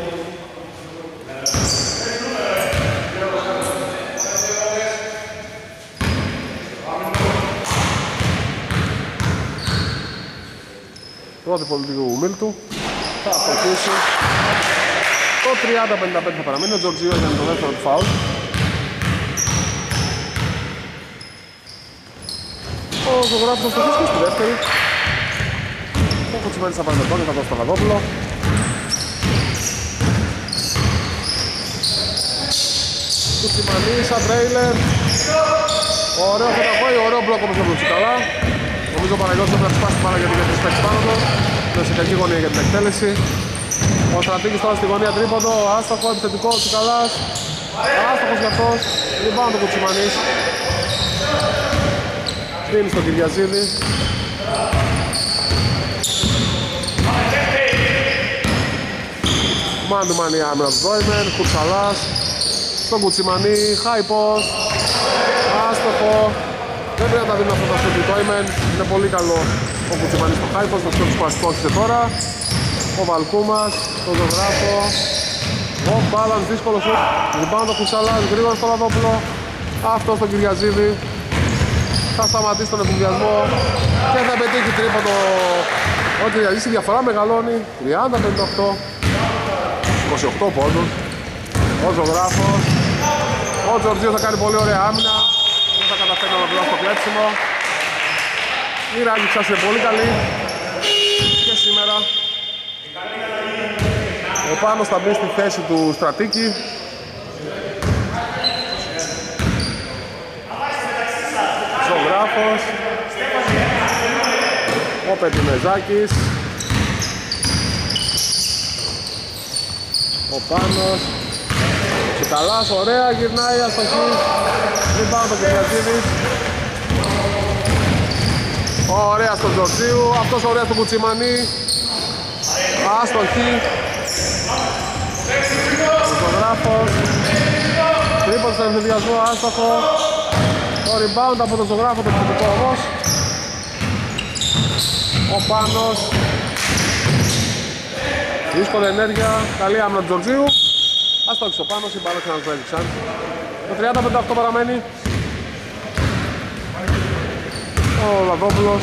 Πρώτη βόλη του Μίλτου. Θα αποφύσει. Το 30-55 θα παραμείνει. Ο Τζορτζίου έκανε το δεύτερο του φάουλ. Ο ζωγράφος θα στοχίσει στη δεύτερη. Ο Κουτσιμανής θα πάρει με τον και θα δώσει τον Λαδόπουλο. Κουτσιμανής σαν τρέιλερ. Ωραίο φωταγόη, ωραίο μπλοκ όπως το βρούξει καλά. Νομίζω ο Παναγιώτης θα σπάσει πάρα γιατί δεν παίξει πάνω του. Είναι σε κακή γωνία για την εκτέλεση. Ο Στρατήγης τώρα στη γωνία τρίποντο, άστοχο, επιθετικό, ο Τσικαλάς. Άστοχος για αυτός, rebound το Κουτσιμανής. Δίνει στον Κυριαζίδη. Μάντου-μάνι άμυνα του Δόιμεν, Κουρσαλάς. Στον Κουτσιμανί, high post. Άστοχο. Δεν πρέπει να τα δίνει αυτό το σούτ του Δόιμεν. Είναι πολύ καλό ο Κουτσιμανής στο high post, το σούτ που ασκόχησε τώρα. Ο Βαλκούμας, τον ζωγράφο. Ο balance, δύσκολο σούτ. Rebound ο Κουρσαλάς, γρήγορα στο Λαδόπουλο. Αυτό στον Κυριαζίδη. Θα σταματήσει τον εφηδιασμό και θα πετύχει τρίποντο. Ο Κυριαζίδης, η διαφορά μεγαλώνει. 30-58. 28 πόντους. Ο ζωγράφος. Ο Τζορτζίου θα κάνει πολύ ωραία άμυνα. Δεν θα καταφέρει να ολοκληρώσει το κλέψιμο. Η Rising Suns είναι πολύ καλή και σήμερα. Ο Πάνος θα μπει στη θέση του Στρατίκη. Ζωγράφος. Ο Πετριμεζάκης. Ο Πάνος. Τσικαλάς, ωραία, γυρνάει, αστοχή. Δεν πάνω το Κυριαζίδης. Ωραία στον Τζορτζίου, αυτός ωραία στον Κουτσιμανί. Αστοχή. Ο ζωγράφος. Τρίπον στον ενθουσιασμό, άστοχο. Το rebound από τον ζωγράφο, το επιθετικό όμως. Ο Πάνος. Δύσκολη ενέργεια, καλή άμυνα του Τζορτζίου. Αστόχησε ο Πάνος, η μπάλα ξανασβέριξαν. Το 30-58 παραμένει. Ο Λαδόπουλος.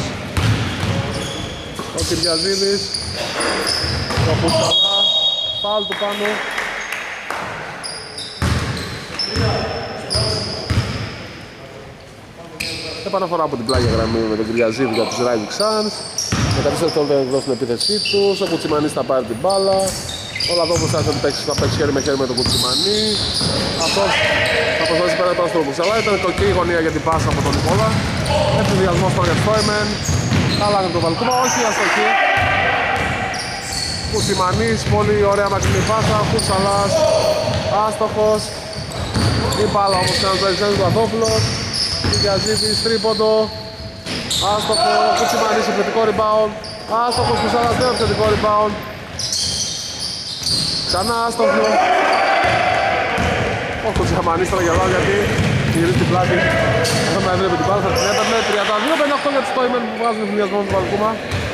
Ο Κυριαζίδης. Ο Πουσταλά. Φάουλ του πάνω. Επαναφορά από την πλάγια γραμμή με τον Κυριαζίδη για τους Rising Suns. Με 14 τώρα δεν δώσουν την επίθεσή τους. Ο Κουτσιμανής θα πάρει την μπάλα. Ο Λαδόπουλος θα παίξει χέρι με χέρι με τον Κουτσιμανί. Αυτός θα προσπαθήσει πέρα πάνω στον Κουτσαλά. Ήταν κοκκή η γωνία για την πάσα από τον Νικόλα. Εφηδιασμός τώρα για το Φόιμεν. Καλά με τον Βαλκούμα, όχι αστοχή. Κουτσιμανής, πολύ ωραία μακρινή πάσα. Κουτσαλάς, άστοχος. Η μπάλα όμως ξαναζαριζένει του Λαδόπουλος. Κυριαζίδης, τρίποντο. Άστοχο, Κουτσιμανής, επιθετικό rebound. Άστοχος, Κουτσαλάς, δεν επιθετικό rebound. Ξανά άστοχο. Ο Κουτσιμανής τώρα γελάω γιατί γυρίζει την πλάτη. Δεν με έβλεπε την μπάλα, θα την έπαιρνε. 32-58 για τους Τόιμεν που βγάζουν εφηδιασμό του Βαλκούμα.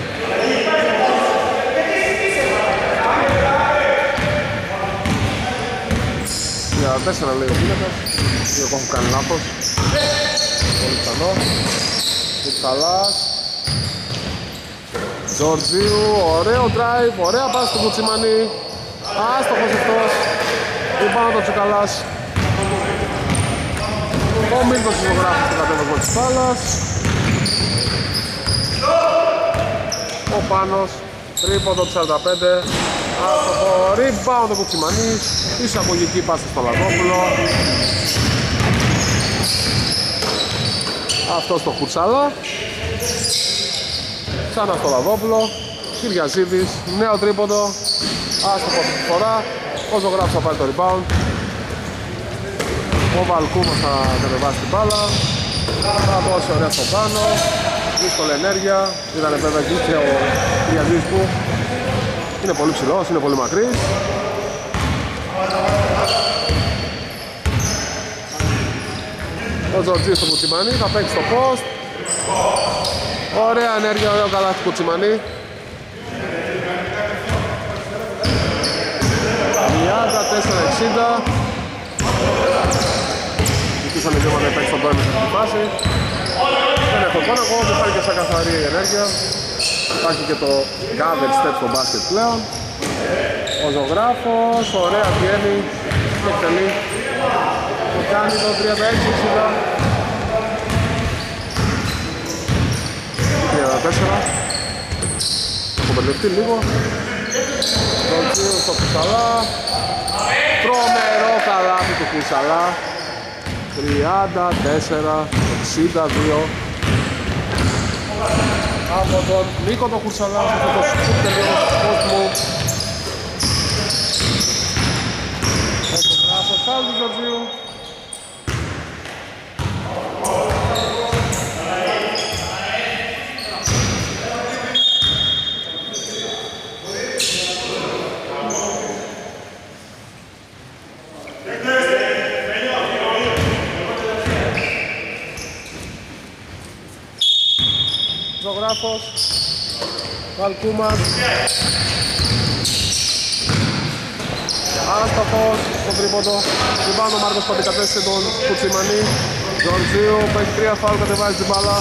Για 4 λέει ο Πίνακας. Εγώ έχω κάνει λάθος. Πολύ πιθανό. Κουτσαλάς. Τζορτζίου, ωραίο drive, ωραία πάση του Κουτσιμανί. Άστοχος αυτός. Rebound το Τσουκαλάς. Ο Μίλτος ισογράφει στο κατέβασμα της μπάλας. Ο Πάνος, τρίποντο του 45. Άστοχο, rebound το Κουτσιμανής. Εισαγωγική πάση στο Λαδόπουλο. Αυτό στο Κουρσάλα. Ξανά στο Λαδόπουλο. Κυριαζίδης, νέο τρίποντο. Άστοχο αυτή τη φορά. Ο Ζωγράφος θα πάρει το rebound. Ο Βαλκούμας θα κατεβάσει την μπάλα. Θα δώσει ωραία στο πάνω. Δύσκολη ενέργεια. Ήταν βέβαια και ο Κυριαζίδης που είναι πολύ ψηλός, είναι πολύ μακρύς. Ο Τζορτζίου στο Κουτσιμανί, θα παίξει στο post. Ωραία ενέργεια, ωραίο καλάθι του Κουτσιμανί. 34-60. Ζητήσανε δύο να παίξει τον πόνο σε αυτή τη φάση. Δεν έχω πόνο, ακόμα δεν υπάρχει και σαν καθαρή ενέργεια. Υπάρχει και το gather step στο μπάσκετ πλέον. Ο Ζωγράφος, ωραία βγαίνει και εκτελεί. Το κάνει το 36-60. 34. Έχω μπερδευτεί λίγο. Τζορτζίου στο Κουσαλά. Τρομερό καλάθι του Κουσαλά. 34-62. Από τον Νίκο το Κουσαλά, αυτό το σκουπ τελείως του κόσμου. Φωτογράφος πάλι του Τζορτζίου. Ζωγράφος, Βαλκούμας, άστοχος στο τρίποντο. Λιμπάνω ο Μάρκος που αντικατέστησε τον Κουτσιμανί. Τζορτζίου που έχει 3 φάουλ, κατεβάζει την μπάλα.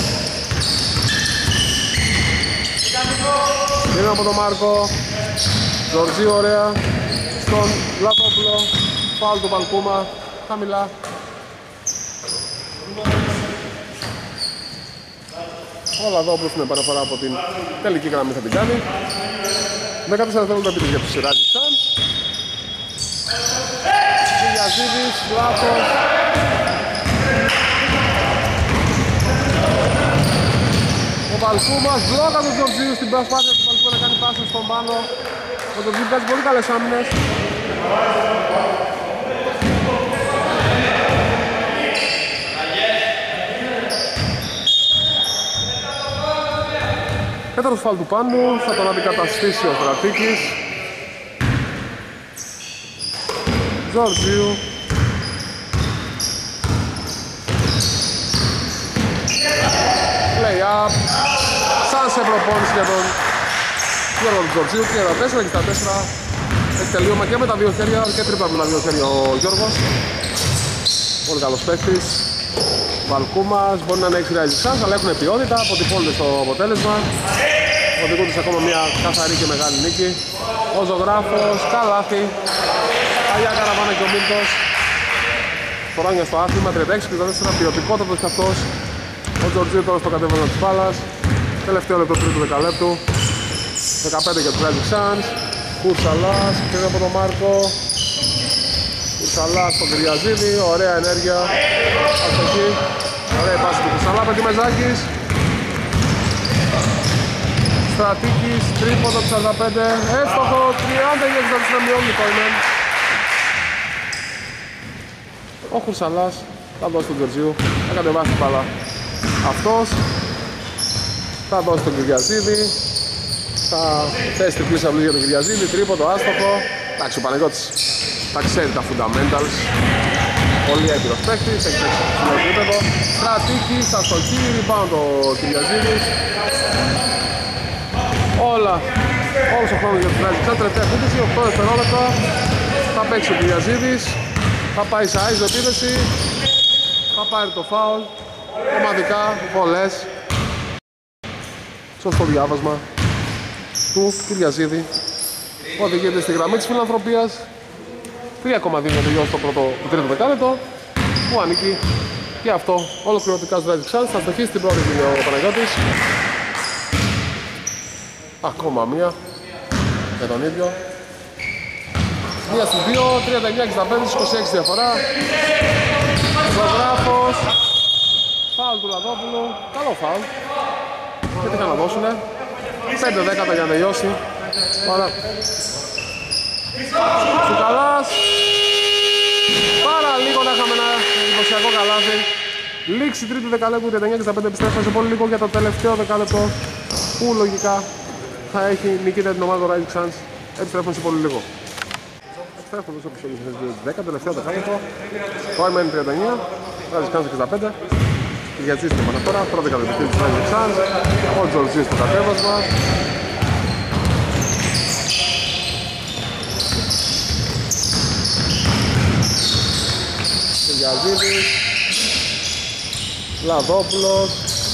Είναι από τον Μάρκο. Τζορτζίου ωραία στον Λαδόπουλο. Φάουλ του Βαλκούμα, χαμηλά. Ο Λαδόπουλος είναι παραφορά από την τελική γραμμή, θα την κάνει. 14 δευτερόλεπτα επίτηδες για τους Rising Suns. Κυριαζίδης, λάθος. Ο Βαλκούμας, βλόκα του Τζορτζίου στην προσπάθεια του Βαλκούμα να κάνει πάσες στον πάνω. Ο Τζορτζίου κάνει πολύ καλές άμυνες. Τέταρτος φάουλ του Πάνου, θα τον αντικαταστήσει ο Στρατίκης. Τζορτζίου. Play-up. Σαν σε προπόνηση για τον Γιώργο του Τζορτζίου. 34-64. Έχει τελείωμα και με τα δύο χέρια και τρίπλα με τα δύο χέρια ο Γιώργος. Πολύ καλός παίκτης. Βαλκούμας μπορεί να είναι 6 Rising Suns, αλλά έχουν ποιότητα, αποτυπώνται στο αποτέλεσμα. Οδηγούνται ακόμα μια καθαρή και μεγάλη νίκη. Ο Ζωγράφος, καλάθι. Παλιά καραβάνα και ο Μίλτος. Χρόνια στο άθλημα, 36-64, ποιοτικότατος κι αυτός. Ο Τζορτζίου τώρα στο κατέβασμα της μπάλας. Τελευταίο λεπτό τρίτου δεκαλέπτου. 15 για τους Rising Suns. Κουρσαλάς, και από τον Μάρκο. Κουρσαλάς στον Κυριαζίδη, ωραία ενέργεια. Αστοχή, ωραία πάση του Κουρσαλά, Πεντιμεζάκης. Στρατίκης, τρίποντο 45, εύστοχο, 30 για τους να μειώνει το Ινέν. Ο Κουρσαλάς θα δώσει τον Τζορτζίου, θα κατεβάσει την μπάλα. Αυτός θα δώσει τον Κυριαζίδη. Θα θέσει τριπλή σαυλή για τον Κυριαζίδη, τρίποντο, άστοχο. Εντάξει, ο Παναγιώτης θα ξέρει τα fundamentals. Πολύ έμπειρος παίκτης, έχει παίξει στο επίπεδο. Στρατίκης, αστοχή, rebound ο Κυριαζίδης. Όλος ο χρόνος για τους Rising Suns, τελευταία επίθεση, 8 δευτερόλεπτα. Θα παίξει ο Κυριαζίδης, θα πάει σε άιζο επίθεση, θα πάρει το φάουλ, ομαδικά, βολές. Σωστό διάβασμα. του Κυριαζίδη που οδηγείται στη γραμμή της φιλανθρωπίας. 3,2 για τελειώσει το τρίτο δεκάλεπτο που ανήκει και αυτό ολοκληρωτικά στο Rising Suns. Θα στοχίσει την πρώτη ο Παναγιώτης. Ακόμα μία για τον ίδιο. Μία στις 2, 39-65, 26 διαφορά. Ζωγράφος. Φάουλ του Λαδόπουλου. Καλό φάουλ. Και τι είχαν να δώσουνε. 5-10 για να τελειώσει. Ωραία. Τσουκαλάς. Πάρα λίγο να είχαμε ένα εντυπωσιακό καλάθι. Λήξη τρίτη δεκαλέπτου, 39-65, επιστρέφουμε σε πολύ λίγο για το τελευταίο δεκάλεπτο που λογικά θα έχει νικήτρια την ομάδα του Rising Suns. Επιστρέφουμε σε πολύ λίγο. Επιστρέφουμε πίσω από το 10, τελευταίο δεκάλεπτο. Το Άιμεν 39, Rising Suns 65. Για τσίστη με τώρα, πρώτα δεκαλέπτο της Rising Suns. Ο Τζορτζής στο κατέβασμα. Κυριαζίδης, Λαδόπουλος.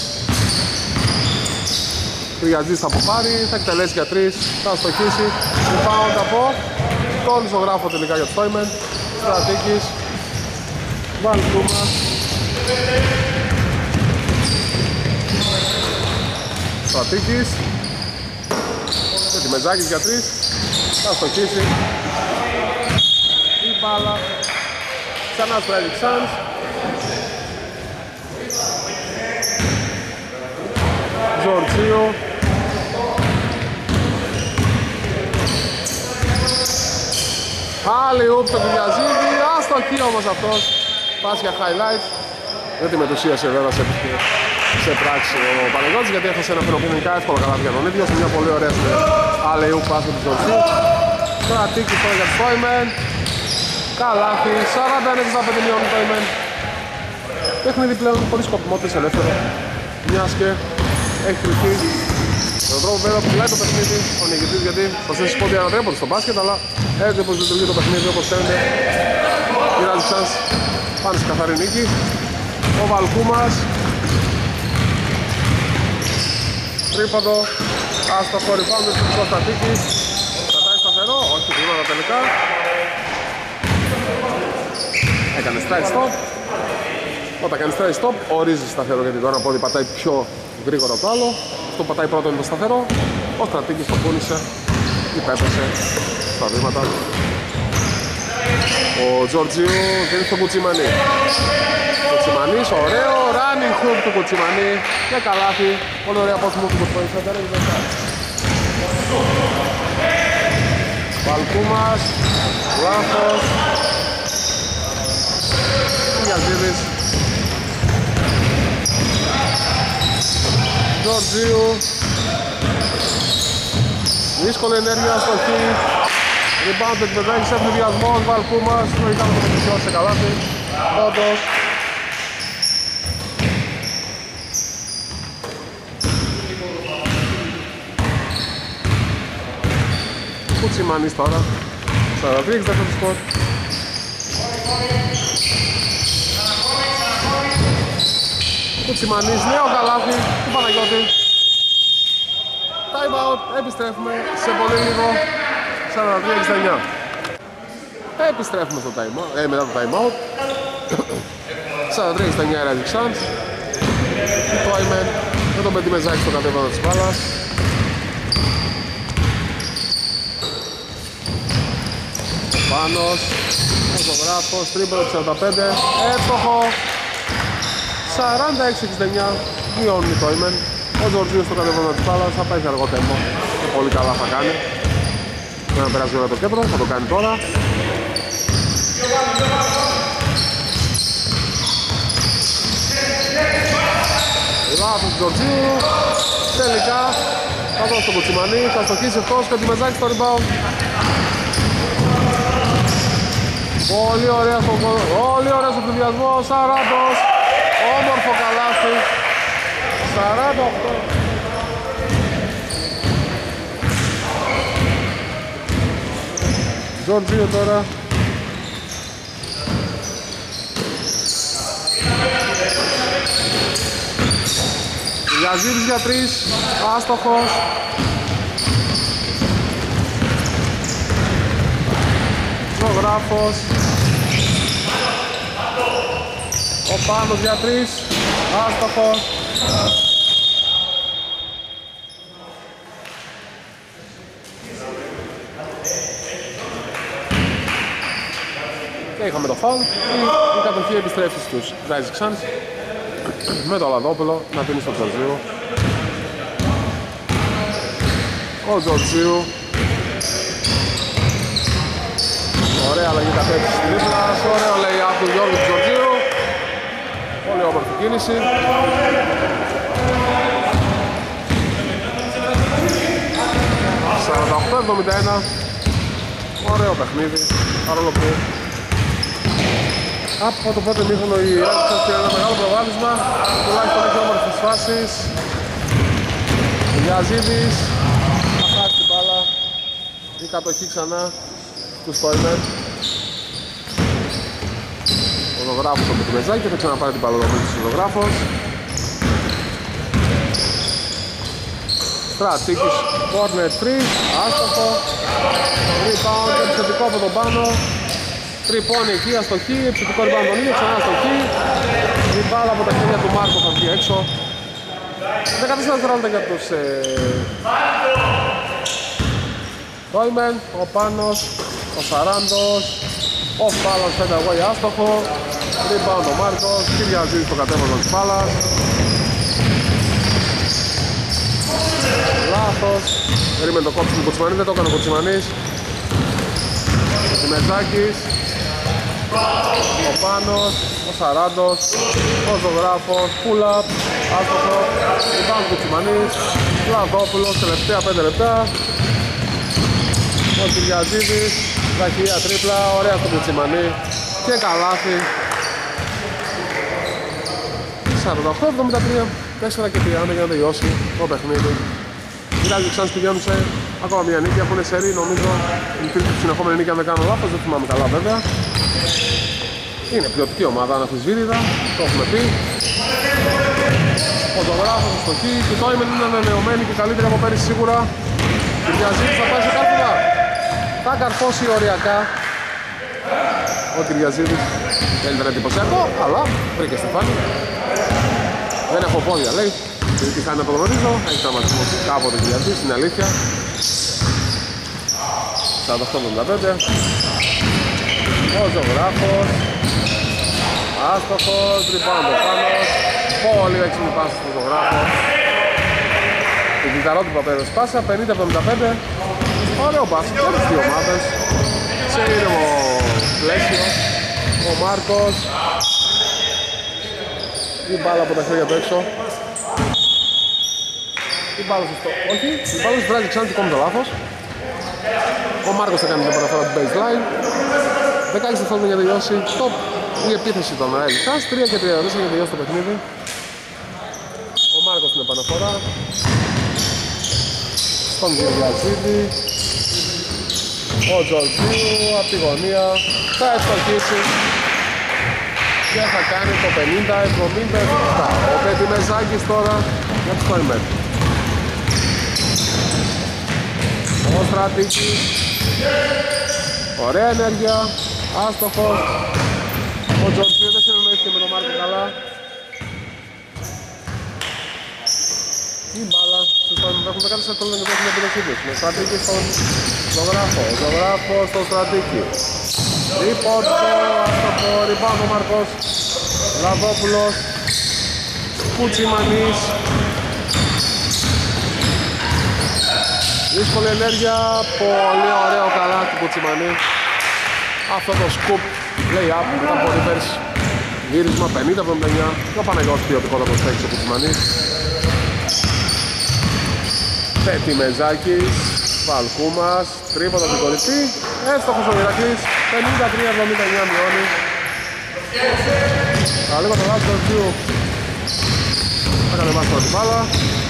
Κυριαζίδης θα αποπάρει, θα εκτελέσει για 3, θα στοχίσει. Rebound από τον Ζωγράφο τελικά για το Στόιμεν. Στρατίκης, Βαλκούμας. Στρατίκης. Και τη Μετζάκης για 3, θα στοχίσει. Η μπάλα ξανά στο Rising Suns. Τζορτζίου. Άλλη ούπ στο Κυριαζίδη. Άστοχη όμως αυτός. Πας για highlight. Δεν τη μετουσίασε βέβαια σε πράξη ο Παναγιώτης, γιατί έχασε ένα φαινομενικά εύκολο καλάθι για τον ίδιο. Σε μια πολύ ωραία άλλη ούπ πας του Τζορτζίου. Τώρα τίκης τώρα για το Στόιμεν. Καλάθι, 41-65 μειώνει το Άιμεν. Παιχνίδι πλέον χωρίς σκοπιμότητες ελεύθερο. Μιας και έχει κρυφτεί τον τρόπο βέβαια που πουλάει το παιχνίδι ο νικητής, γιατί θα σας πω ότι ανατρέπονται στο μπάσκετ, αλλά έτσι όπως λειτουργεί το παιχνίδι, όπως φαίνεται οι Rising Suns πάνε σε καθαρή νίκη. Ο Βαλκούμας, τρίποντο, άστοχο rebound του Κωνσταντίκης. Κρατάει σταθερό, όχι γρήγορα τελικά. Έκανε strike stop. Όταν κάνει strike stop, ορίζει σταθερό, γιατί το ένα πόδι πατάει πιο γρήγορα το άλλο. Αυτό που πατάει πρώτο είναι το σταθερό. Ο Στρατίκης το πούλησε, υπέπεσε στα βήματα. Ο Τζορτζίου δίνει στον Κουτσιμανί. Κουτσιμανής, ωραίο running hook του Κουτσιμανί και καλάθι. Πολύ ωραία απόθυμο του Κουτσιμανί. Βαλκούμας, λάθος. Κυριαζίδης, Τζορτζίου. Δύσκολη ενέργεια στο χ. Rebound του εκπαιδεύει σε ευνηδιασμός. Βαλκούμας, λογικά με το μετουσιώσει σε καλάθι. Όντως. Κουτσιμανής τώρα. 43, δεύτερο σκορ. Κουτσιμανής, νέο καλάθι του Παναγιώτη. Time out, επιστρέφουμε σε πολύ λίγο. 43-69. Επιστρέφουμε στο time out, μετά το time out. 43-69 Rising Suns. Το Άιμεν με τον Πεντιμεζάκη στο κατέβασμα της μπάλας. Πάνος, ο Ζωγράφος, τρίποντο 45, εύστοχο. 46-69, μειώνει το Άιμεν. Ο Τζορτζίου στο κατέβασμα της μπάλας, θα πάει σε αργό τέμπο και πολύ καλά θα κάνει. Δεν θα περάσει όλα το κέντρο, θα το κάνει τώρα. Λάθος του Τζορτζίου, τελικά θα δώσει τον Κουτσιμανί, θα στοχίσει αυτός και ο Τιμεζάκης στο rebound. Πολύ ωραίος ο πληδιασμός, Σαράντος, όμορφο καλάθι, 48. Τζορτζίου τώρα. Γιαζίδης για 3, άστοχος. Ζωγράφος. Ο Πάνος για 3. Άστοχο. Και είχαμε το φάουλ. Η κατοχή επιστρέφει στους Rising Suns με το Λαδόπουλο να δίνει στον Τζορτζίου. Ο Τζορτζίου. Ωραία αλλαγή κατεύθυνση της τρίπλας. Ωραίο λέει από τον Γιώργο του Τζορτζίου. Πολύ όμορφη κίνηση. $48-71. Ωραίο παιχνίδι. Παρόλο που από το πρώτο μήχρονο η Ράζιξαν πήρε ένα μεγάλο προβάδισμα. Τουλάχιστον έχει όμορφες φάσεις. Ο Γιαζίδης θα χάσει την μπάλα. Η κατοχή ξανά του Στόιμερ. Ο Ζωγράφος από τη Μεζάκη και θα ξαναπάρει την μπάλα ο Ζωγράφος. Στρατίκης, corner 3, άστοχο. Rebound, επιθετικό από τον πάνω. Τρυπώνει εκεί, αστοχή, επιθετικό rebound τον ίδιο, ξανά αστοχή. Η μπάλα από τα χέρια του Μάρκο θα βγει έξω. 14 δευτερόλεπτα για τους Ρόιμεν, ο Πάνος, ο Σαράντος. Off balance, φέντα away, άστοχο. Rebound ο Μάρκος, Κυριαζίδης στο κατέβασμα της μπάλας. Λάθος. Περίμενε το κόψιμο του Κοτσιμανή, δεν το έκανε ο Κοτσιμανής. Ο Τιμετζάκης. Ο Πάνος. Ο Σαράντος. Ο Ζωγράφος. Pull-up. Άστοχο. Rebound του Κοτσιμανής. Λαδόπουλος, τελευταία 5 λεπτά. Ο Κυριαζίδης. Βραχία τρίπλα. Ωραία στο Κοτσιμανή. Και καλάθι. 48-73. 4 και 30 για να τελειώσει το παιχνίδι. Οι Rising Suns πηγαίνουν σε ακόμα μια νίκη, έχουν σερί νομίζω η τρίτη συνεχόμενη νίκη αν δεν κάνω λάθος, δεν θυμάμαι καλά βέβαια. Είναι ποιοτική ομάδα αναφυσβήτητα, το έχουμε πει. Ο Ζωγράφος στο χ, και το Ήμεν είναι ανανεωμένη και καλύτερη από πέρυσι σίγουρα. Η Κυριαζίδης θα πάει σε κάρτουλα. Θα καρφώσει οριακά. Ο Κυριαζίδης δεν ήταν εντυπωσιακό, αλλά βρήκε στεφάνι. Δεν έχω πόδια λέει. Τι κάνει να το γνωρίζω, έχει τραυματισμό κάποτε Κυριαζίδης, είναι αλήθεια. 48-75. Ο Ζωγράφος. Άστοχος, rebound ο Πάνος. Πολύ έξυπνη πάση στον Ζωγράφο. Την κυταρότυπα πέρας πάσα, 50-75. Ωραίο μπάσκετ και τις δύο ομάδες. Σε ήρεμο πλαίσιο. Ο Μάρκος. Η μπάλα από τα χέρια του έξω. Η μπάλα στο... Όχι, η μπάλα στο Rising Suns κόμμα το λάθος. Ο Μάρκος θα κάνει την παραφορά του baseline. 16 δευτερόλεπτα για τελειώσει. Stop η επίθεση των Rising Suns. 3 και 34 για τελειώσει το παιχνίδι. Ο Μάρκος στην επαναφορά. Στον Κυριαζίδη. Ο Τζορτζίου από τη γωνία. Θα ευστοχίσει. Και θα κάνει το 50-77. Ο Πετιμεζάκης τώρα για τους Στόιμερ. Ο Στρατίκης. Ωραία ενέργεια. Άστοχος. Ο Τζορτζίου δεν συνεννοήθηκε με τον Μάρκο καλά. Η μπάλα στους Στόιμερ έχουν 10 δευτερόλεπτα για την επιλογή τους. Με Στρατίκη στον Ζωγράφο. Ο Ζωγράφος στον Στρατίκη. Τρίποντο, άστοχο, rebound ο Μάρκος. Λαδόπουλος. Κουτσιμανής. Δύσκολη ενέργεια, πολύ ωραίο καλά του Κουτσιμανή. Αυτό το σκουπ λέει up ήταν πολύ πέρσι. Γύρισμα 50-79. Και ο Παναγιώτης ποιοτικότατος παίκτης ο Κουτσιμανής. Πετιμεζάκης. Βαλκούμας. Τρίποντα από την κορυφή. Έστοχος ο Ηρακλής. 53-79 μειώνει. Καλή με το λάθος του Τζιου. Θα κατεβάσει τώρα την μπάλα.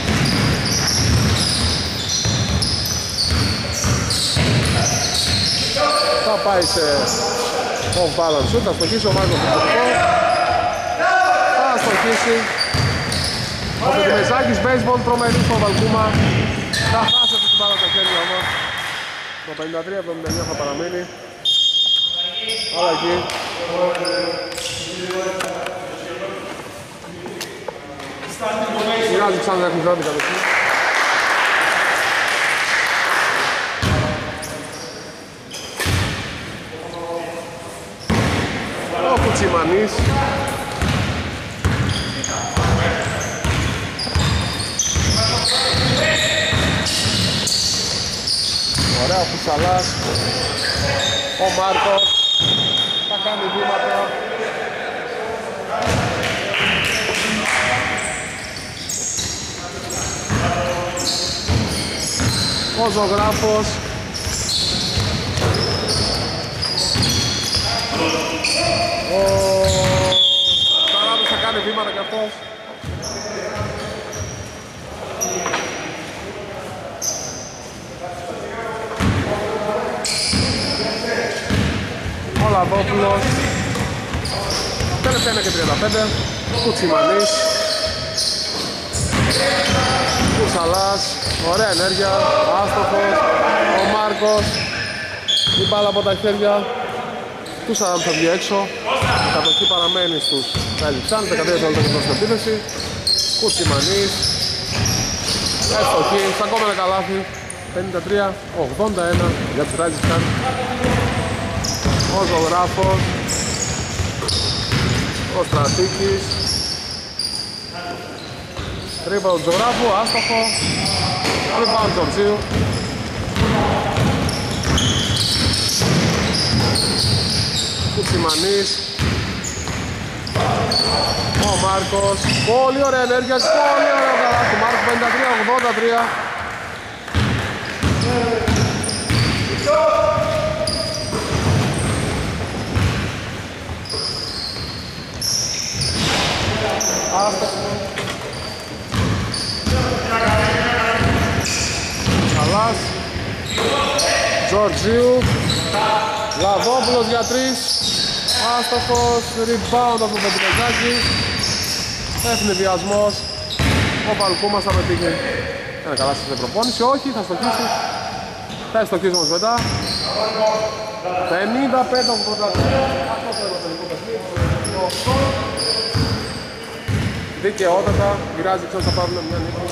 Θα πάει σε off balance shoot, θα στοχίσει ο Μάρκος στο τελικό. Θα στοχίσει. Ο Πετιμεζάκης baseball τρομερή στον Βαλκούμα. Θα χάσει αυτή την μπάλα στα χέρια όμως. Το 53-79 θα παραμείνει. Αλλαγή. Μοιράζει ξανά την πρώτη κατοχή. Ο Κουτσιμανής. Ωραία ο Φουσαλάς. Ο Μάρκος θα κάνει βήματα. Ο Ζωγράφος. Ο Σαράδος θα κάνει βήματα κι αυτός. Ο Λαδόπουλος. Τελευταία είναι και 35. Κουτσιμανής. Κουσαλάς. Ωραία ενέργεια. Άστοχος. Ο Μάρκος. Η μπάλα από τα χέρια του Σαράδου θα βγει έξω. Η κατοχή παραμένει στους Ραϊζιξάν. 13 λεπτά στην επίθεση. Κουτσιμανής. Εύστοχη. Ακόμα ένα καλάθι. 53-81 για τους Ραϊζιξάν. Ο Ζωγράφος. Ο Στρατίκης. Τρίπα του Ζωγράφου, άστοχο. Τρίπα του Τζορτζίου. Κουτσιμανής. Ο Μάρκος. Πολύ ωραία ενέργεια, πολύ ωραία καλάθι. Μάρκος 53-83. Σαλάς. Τζορτζίου. Λαδόπουλος για 3. Άστοχος. Rebound από τον Πετρεζάκη. Έφυγε βιασμός. Ο Παλκούμας θα πετύχει ένα καλά στην προπόνηση. Όχι, θα στοχίσει. Θα στοχίσει όμως μετά. 55-83. Δικαιότατα, μοιράζει ποιος θα πάρουν μια νίκη.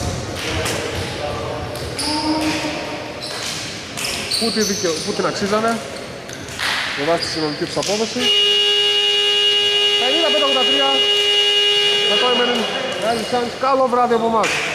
Πού την αξίζανε με βάση τη συνολική τους απόδοση. 55-83. Με το έμενε. Καλό βράδυ από εμάς.